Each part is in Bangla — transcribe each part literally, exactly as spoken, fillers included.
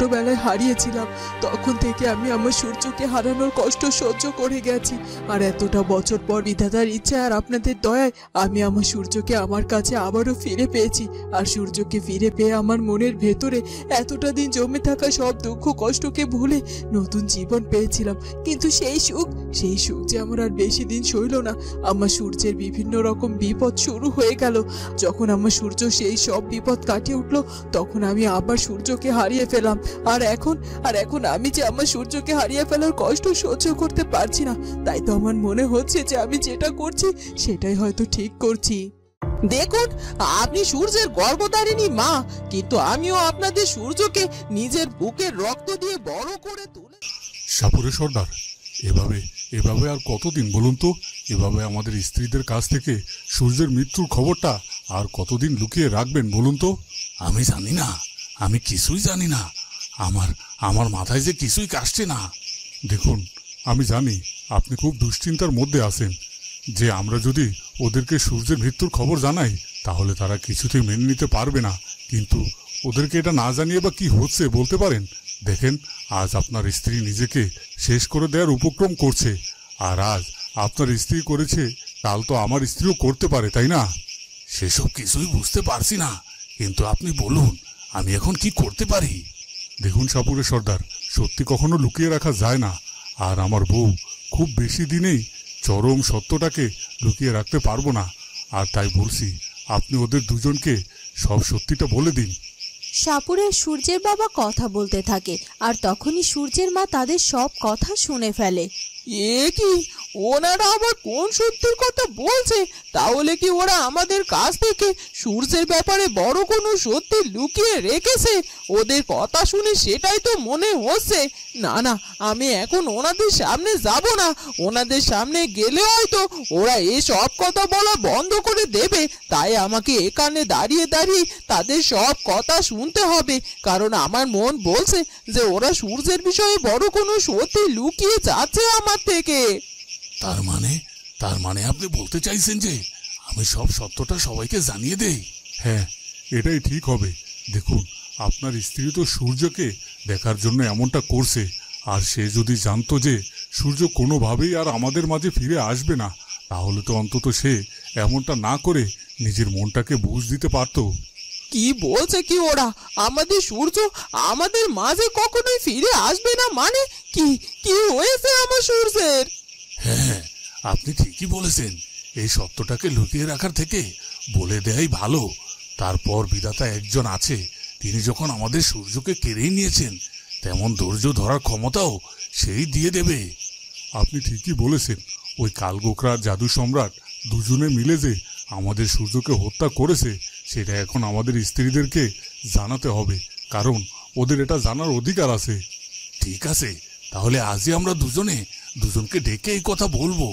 ছোটবেলায় হারিয়েছিলাম, তখন থেকে আমি আমার সূর্যকে হারানোর কষ্ট সহ্য করে গেছি। আর এতটা বছর পর বিধাতার ইচ্ছা আর আপনাদের দয়ায় আমি আমার সূর্যকে আমার কাছে আবারও ফিরে পেয়েছি। আর সূর্যকে ফিরে পেয়ে আমার মনের ভেতরে এতটা দিন জমে থাকা সব দুঃখ কষ্টকে ভুলে নতুন জীবন পেয়েছিলাম। কিন্তু সেই সুখ সেই সুখ যে আমার আর বেশি দিন সইল না। আমার সূর্যের বিভিন্ন রকম বিপদ শুরু হয়ে গেল। যখন আমার সূর্য সেই সব বিপদ কাটিয়ে উঠলো, তখন আমি আবার সূর্যকে হারিয়ে ফেলাম। আর এখন আর এখন আমি যে আমার সূর্যকে হারিয়ে ফেলার কষ্ট সহ্য করতে পারছি না। তাই তো আমার মনে হচ্ছে যে আমি যেটা করছি সেটাই হয়তো ঠিক করছি। দেখুন, আপনি সূর্যের গর্ভধারিণী মা, কিন্তু আমিও আপনাদের সূর্যকে নিজের বুকের রক্ত দিয়ে বড় করে তুলে। সাপুরে সর্দার, এভাবে এভাবে আর কতদিন বলুন তো? এভাবে আমাদের স্ত্রীদের কাছ থেকে সূর্যের মৃত্যুর খবরটা আর কতদিন লুকিয়ে রাখবেন বলুন তো? আমি জানি না, আমি কিছুই জানি না। আমার আমার মাথায় যে কিছুই কাটছে না। দেখুন, আমি জানি আপনি খুব দুশ্চিন্তার মধ্যে আছেন যে আমরা যদি ওদেরকে সূর্যের মৃত্যুর খবর জানাই তাহলে তারা কিছুতেই মেনে নিতে পারবে না। কিন্তু ওদেরকে এটা না জানিয়ে বা কি হচ্ছে বলতে পারেন? দেখেন, আজ আপনার স্ত্রী নিজেকে শেষ করে দেওয়ার উপক্রম করছে। আর আজ আপনার স্ত্রী করেছে, কাল তো আমার স্ত্রীও করতে পারে, তাই না? সেসব কিছুই বুঝতে পারছি না, কিন্তু আপনি বলুন আমি এখন কি করতে পারি? দেখুন সাপুরে সর্দার, সত্যি কখনো লুকিয়ে রাখা যায় না। আর আমার বউ খুব বেশি দিনেই চরম সত্যটাকে লুকিয়ে রাখতে পারবো না। আর তাই বলছি, আপনি ওদের দুজনকে সব সত্যিটা বলে দিন। সাপুরের সূর্যের বাবা কথা বলতে থাকে, আর তখনই সূর্যের মা তাদের সব কথা শুনে ফেলে। এ কি, ওনারা আবার কোন সত্যির কথা বলছে? তাহলে কি ওরা আমাদের কাছ থেকে সূর্যের ব্যাপারে বড় কোনো সত্যি লুকিয়ে রেখেছে? ওদের কথা শুনে সেটাই তো মনে হচ্ছে। না না, আমি এখন ওনাদের সামনে যাব না। ওনাদের সামনে গেলে হয়তো ওরা এই সব কথা বলা বন্ধ করে দেবে। তাই আমাকে এখানে দাঁড়িয়ে দাঁড়িয়ে তাদের সব কথা শুনতে হবে, কারণ আমার মন বলছে যে ওরা সূর্যের বিষয়ে বড় কোনো সত্যি লুকিয়ে যাচ্ছে আমার থেকে। তার মানে তার মানে আপনি বলতে চাইছেন যে আমি সব সত্যটা সবাইকে জানিয়ে দেই? হ্যাঁ, এটাই ঠিক হবে। দেখুন, আপনার স্ত্রী তো সূর্যকে দেখার জন্য এমনটা করছে। আর সে যদি জানতো যে সূর্য কোনোভাবেই আর আমাদের মাঝে ফিরে আসবে না, তাহলে তো অন্তত সে এমনটা না করে নিজের মনটাকে বুঝ দিতে পারতো। কি বলছে কি ওরা? আমাদের সূর্য আমাদের মাঝে কখনোই ফিরে আসবে না মানে? কি কি হয়েছে আমার সূর্যের? হ্যাঁ, আপনি ঠিকই বলেছেন। এই সত্যটাকে লুকিয়ে রাখার থেকে বলে দেয়াই ভালো। তারপর বিধাতা একজন আছে, তিনি যখন আমাদের সূর্যকে কেড়েই নিয়েছেন, তেমন ধৈর্য ধরার ক্ষমতাও সেই দিয়ে দেবে। আপনি ঠিকই বলেছেন। ওই কালগোকরা জাদু সম্রাট দুজনে মিলে যে আমাদের সূর্যকে হত্যা করেছে, সেটা এখন আমাদের স্ত্রীদেরকে জানাতে হবে, কারণ ওদের এটা জানার অধিকার আছে। ঠিক আছে, তাহলে আজই আমরা দুজনে দুজনকে ডেকে এই কথা বলবো।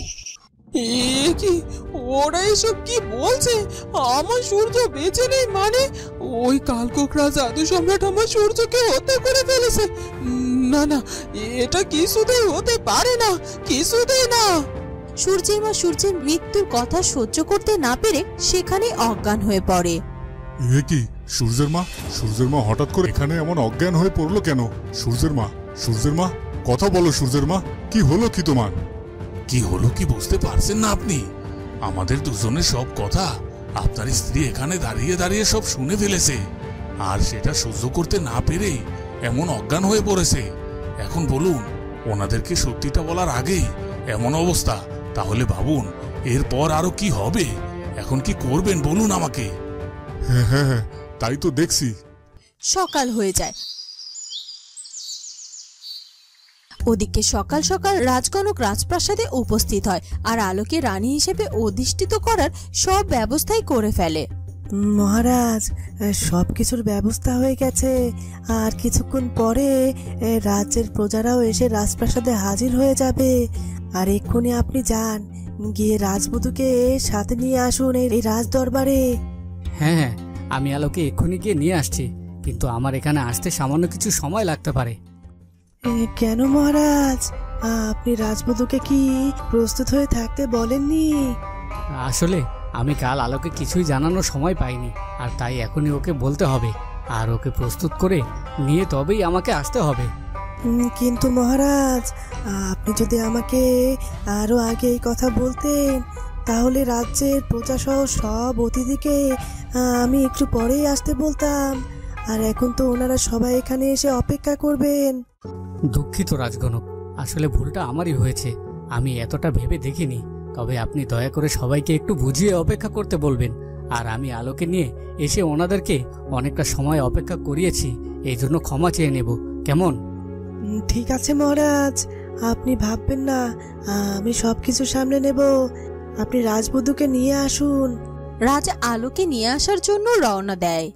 এ কি, ওরা এসব কি বলছে? আমার সূর্য বেঁচে নেই মানে? ওই কালকোকরা জাদু সম্রাট আমার সূর্যকে হত্যা করে ফেলেছে? না না, এটা কিছুতেই হতে পারে না, কিছুতেই না। সূর্যের মা সূর্যের মৃত্যুর কথা সহ্য করতে না পেরে সেখানে অজ্ঞান হয়ে পড়ে। এ কি, সূর্যের মা সূর্যের মা হঠাৎ করে এখানে এমন অজ্ঞান হয়ে পড়লো কেন? সূর্যের মা সূর্যের মা কথা বলো। সূর্যের মা, কি হলো কি তোমার? কি হলো কি বুঝতে পারছেন না আপনি? আমাদের দুজনের সব কথা আপনার স্ত্রী এখানে দাঁড়িয়ে দাঁড়িয়ে সব শুনে ফেলেছে। আর সেটা সহ্য করতে না পেরেই এমন অজ্ঞান হয়ে পড়েছে। এখন বলুন, ওনাদেরকে সত্যিটা বলার আগেই এমন অবস্থা, তাহলে ভাবুন এরপর আরো কি হবে। এখন কি করবেন বলুন আমাকে? হ্যাঁ হ্যাঁ হ্যাঁ, তাই তো দেখছি। সকাল হয়ে যায়। ওদিকে সকাল সকাল রাজকনক রাজপ্রাসাদে উপস্থিত হয়, আর আলোকে রানী হিসেবে অধিষ্ঠিত করার সব ব্যবস্থাই করে ফেলে। মহারাজ, সবকিছুর ব্যবস্থা হয়ে গেছে। আর কিছুক্ষণ পরে রাজ্যের প্রজারাও এসে রাজপ্রাসাদে হাজির হয়ে যাবে। আর এক্ষুনি আপনি যান, গিয়ে রাজবধূকে সাথে নিয়ে আসুন এই রাজ দরবারে। হ্যাঁ হ্যাঁ, আমি আলোকে এক্ষুনি গিয়ে নিয়ে আসছি, কিন্তু আমার এখানে আসতে সামান্য কিছু সময় লাগতে পারে। কেন মহারাজ, আপনি রাজবধূকে কি প্রস্তুত হয়ে থাকতে বলেননি? আসলে আমি কাল আলোকে কিছুই জানানোর সময় পাইনি, আর তাই এখনই ওকে বলতে হবে। আর ওকে প্রস্তুত করে নিয়ে তবেই আমাকে আসতে হবে। উম, কিন্তু মহারাজ, আপনি যদি আমাকে আরো আগে এই কথা বলতেন তাহলে রাজ্যের প্রজাসহ সব অতিথিকে আহ, আমি একটু পরেই আসতে বলতাম। আর এখন তো ওনারা সবাই এখানে এসে অপেক্ষা করবেন। দুঃখিত রাজগণক, আসলে ভুলটা আমারই হয়েছে, আমি এতটা ভেবে দেখিনি। তবে আপনি দয়া করে সবাইকে একটু বুঝিয়ে অপেক্ষা করতে বলবেন। আর আমি আলোকে নিয়ে এসে ওনাদেরকে অনেকটা সময় অপেক্ষা করিয়েছি, এই জন্য ক্ষমা চেয়ে নেব, কেমন? উম, ঠিক আছে মহারাজ, আপনি ভাববেন না, আমি সব কিছু সামলে নেব। আপনি রাজবধূকে নিয়ে আসুন। রাজা আলোকে নিয়ে আসার জন্য রওনা দেয়।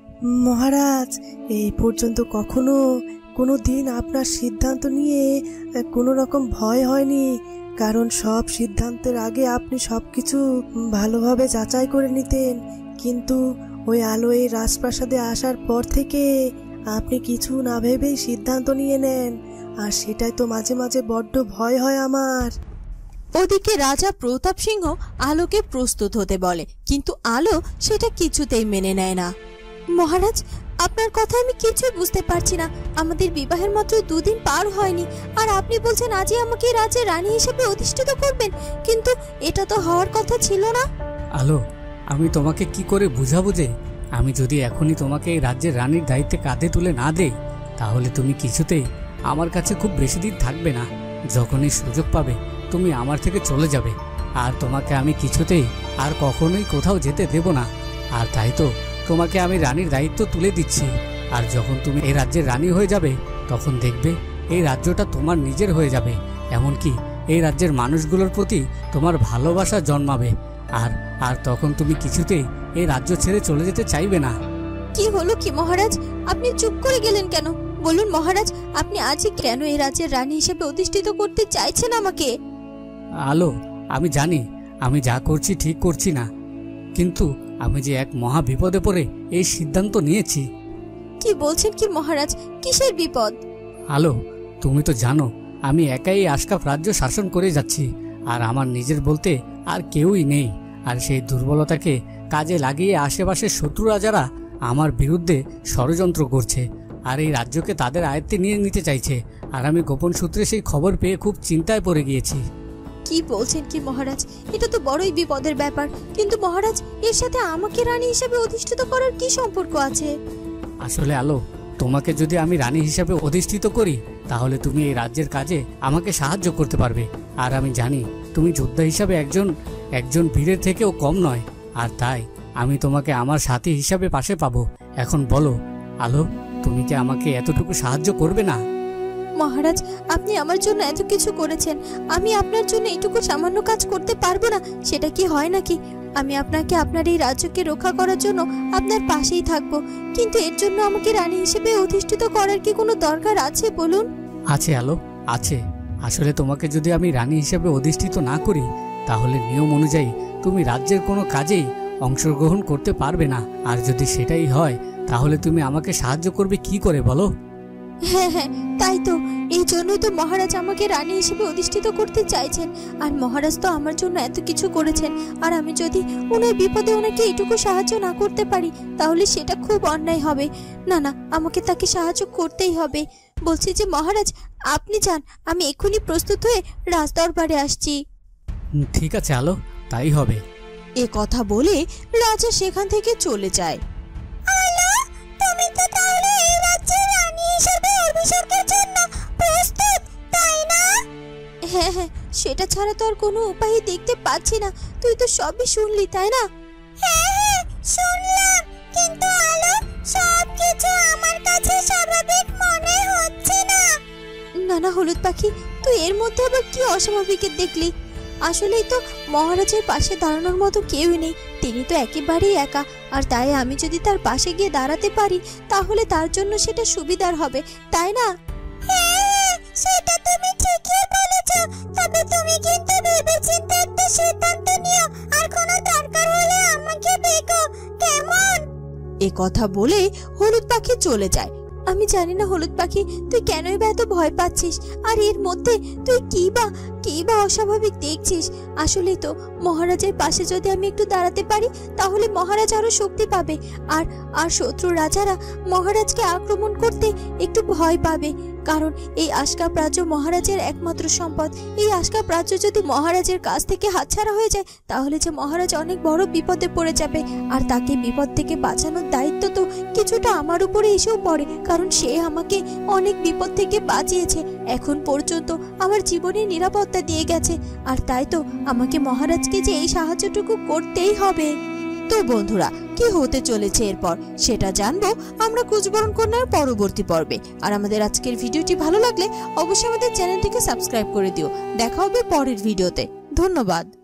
মহারাজ, এই পর্যন্ত কখনো কোনো দিন আপনার সিদ্ধান্ত নিয়ে কোনো রকম ভয় হয়নি, কারণ সব সিদ্ধান্তের আগে আপনি সব কিছু ভালোভাবে যাচাই করে নিতেন। কিন্তু ওই আলো এই রাজপ্রাসাদে আসার পর থেকে আপনি কিছু না ভেবেই সিদ্ধান্ত নিয়ে নেন, আর সেটাই তো মাঝে মাঝে বড্ড ভয় হয় আমার। ওদিকে রাজা প্রতাপ সিংহ আলোকে প্রস্তুত হতে বলে, কিন্তু আলো সেটা কিছুতেই মেনে নেয় না। মহারাজ, আপনার কথা আমি কিছুই বুঝতে পারছি না। আমাদের বিবাহের মাত্র দুদিন পার হয়নি, আর আপনি বলছেন আজই আমাকে রাজ্যের রানী হিসেবে অধিষ্ঠিত করবেন, কিন্তু এটা তো হওয়ার কথা ছিল না। আলো, আমি তোমাকে কি করে বুঝাবো যে আমি যদি এখনই তোমাকে এই রাজ্যের রানীর দায়িত্বে কাঁধে তুলে না দেই, তাহলে তুমি কিছুতেই আমার কাছে খুব বেশি দিন থাকবে না। যখনই সুযোগ পাবে তুমি আমার থেকে চলে যাবে, আর তোমাকে আমি কিছুতেই আর কখনোই কোথাও যেতে দেব না। আর তাই তো তোমাকে আমি রানীর দায়িত্ব তুলে দিচ্ছি। আর যখন তুমি এই রাজ্যের রানী হয়ে যাবে, তখন দেখবে এই রাজ্যটা তোমার নিজের হয়ে যাবে। এমনকি এই রাজ্যের মানুষগুলোর প্রতি তোমার ভালোবাসা জন্মাবে। আর আর তখন তুমি কিছুতেই এই রাজ্য ছেড়ে চলে যেতে চাইবে না। কি হলো কি মহারাজ, আপনি চুপ করে গেলেন কেন? বলুন মহারাজ, আপনি আজই কেন এই রাজ্যের রানী হিসেবে অধিষ্ঠিত করতে চাইছেন আমাকে? আলো, আমি জানি আমি যা করছি ঠিক করছি না, কিন্তু আমি যে এক মহা বিপদে পড়ে এই সিদ্ধান্ত নিয়েছি। কি বলছেন কি মহারাজ, কিসের বিপদ? আলো, তুমি তো জানো আমি একাই আশকাপ রাজ্য শাসন করে যাচ্ছি, আর আমার নিজের বলতে আর কেউই নেই। আর সেই দুর্বলতাকে কাজে লাগিয়ে আশেপাশের শত্রুরা যারা আমার বিরুদ্ধে ষড়যন্ত্র করছে, আর এই রাজ্যকে তাদের আয়ত্তে নিয়ে নিতে চাইছে। আর আমি গোপন সূত্রে সেই খবর পেয়ে খুব চিন্তায় পড়ে গিয়েছি। কি বলছেন কি মহারাজ, এটা তো বড়ই বিপদের ব্যাপার। কিন্তু মহারাজ, এর সাথে আমাকে রানী হিসেবে অধিষ্ঠিত করার কি সম্পর্ক আছে? আসলে আলো, তোমাকে যদি আমি রানী হিসেবে অধিষ্ঠিত করি, তাহলে তুমি এই রাজ্যের কাজে আমাকে সাহায্য করতে পারবে। আর আমি জানি তুমি যোদ্ধা হিসাবে একজন একজন বীরের থেকেও কম নয়, আর তাই আমি তোমাকে আমার সাথী হিসাবে পাশে পাবো। এখন বলো আলো, তুমি কি আমাকে এতটুকু সাহায্য করবে না? মহারাজ, আপনি আমার জন্য এত কিছু করেছেন, আমি আপনার জন্য এইটুকু সামান্য কাজ করতে পারবো না? সেটা কি হয় নাকি? আমি আপনাকে আপনার এই রাজ্যকে রক্ষা করার জন্য আপনার পাশেই থাকবো, কিন্তু এর জন্য আমাকে রানী হিসেবে অধিষ্ঠিত করার কি কোনো দরকার আছে বলুন? আছে আলো, আছে। আসলে তোমাকে যদি আমি রানী হিসেবে অধিষ্ঠিত না করি, তাহলে নিয়ম অনুযায়ী তুমি রাজ্যের কোনো কাজেই অংশগ্রহণ করতে পারবে না। আর যদি সেটাই হয়, তাহলে তুমি আমাকে সাহায্য করবে কি করে বলো? হ্যাঁ হ্যাঁ, তাই তো। এই জন্যই তো মহারাজ আমাকে রানী হিসেবে অধিষ্ঠিত করতে চাইছেন। আর মহারাজ তো আমার জন্য এত কিছু করেছেন, আর আমি যদি ওনার বিপদে ওনাকে এইটুকু সাহায্য না করতে পারি, তাহলে সেটা খুব অন্যায় হবে। না না, আমাকে তাকে সাহায্য করতেই হবে। বলছি যে মহারাজ, আপনি যান, আমি এক্ষুনি প্রস্তুত হয়ে রাজদরবারে আসছি। ঠিক আছে আলো, তাই হবে। এ কথা বলে রাজা সেখান থেকে চলে যায়। তুমি তো তাহলে এই রাজ্যের রানী হিসেবে অভিষেকের জন্য প্রস্তুত, তাই না? হ্যাঁ হ্যাঁ, সেটা ছাড়া তো আর কোনো উপায় দেখতে পাচ্ছি না। তুই তো সবই শুনলি, তাই না? হ্যাঁ হ্যাঁ, শুনলাম, কিন্তু আলো, সবকিছু আমার কাছে স্বাভাবিক মনে হচ্ছে না। না না হলুদ পাখি, তুই এর মধ্যে আবার কি অস্বাভাবিক দেখলি? আসলেই তো মহারাজের পাশে দাঁড়ানোর মতো কেউই নেই, তিনি তো একেবারেই একা। আর তাই আমি যদি তার পাশে গিয়ে দাঁড়াতে পারি, তাহলে তার জন্য সেটা সুবিধার হবে, তাই না? হ্যাঁ, সেটা তুমি ঠিকই বলেছো। তবে তুমি কিন্তু ভেবেচিন্তে একটা সিদ্ধান্ত নিও, আর কোনো দরকার হলে আমাকে ডেকো, কেমন? এ কথা বলে হলুদ পাখি চলে যায়। আমি জানি না হলুদ পাখি, তুই কেনই বা এত ভয় পাচ্ছিস, আর এর মধ্যে তুই কি বা কি বা অস্বাভাবিক দেখছিস। আসলে তো মহারাজের পাশে যদি আমি একটু দাঁড়াতে পারি তাহলে মহারাজ আরো শক্তি পাবে, আর আর শত্রু রাজারা মহারাজকে আক্রমণ করতে একটু ভয় পাবে। কারণ এই আশকাপ রাজ্য মহারাজের একমাত্র সম্পদ। এই আশকাপ রাজ্য যদি মহারাজের কাছ থেকে হাতছাড়া হয়ে যায় তাহলে যে মহারাজ অনেক বড় বিপদে পড়ে যাবে, আর তাকে বিপদ থেকে বাঁচানোর দায়িত্ব তো কিছুটা আমার উপরে এসেও পড়ে, কারণ সে আমাকে অনেক বিপদ থেকে বাঁচিয়েছে, এখন পর্যন্ত আমার জীবনের নিরাপত্তা দিয়ে গেছে। আর তাই তো আমাকে মহারাজকে যে এই সাহায্যটুকু করতেই হবে। তো বন্ধুরা, কি হতে চলেছে এরপর সেটা জানবো আমরা কুচবরণ কন্যার পরবর্তী পর্বে। আর আমাদের আজকের ভিডিওটি ভালো লাগলে অবশ্যই আমাদের চ্যানেলটিকে সাবস্ক্রাইব করে দিও। দেখা হবে পরের ভিডিওতে। ধন্যবাদ।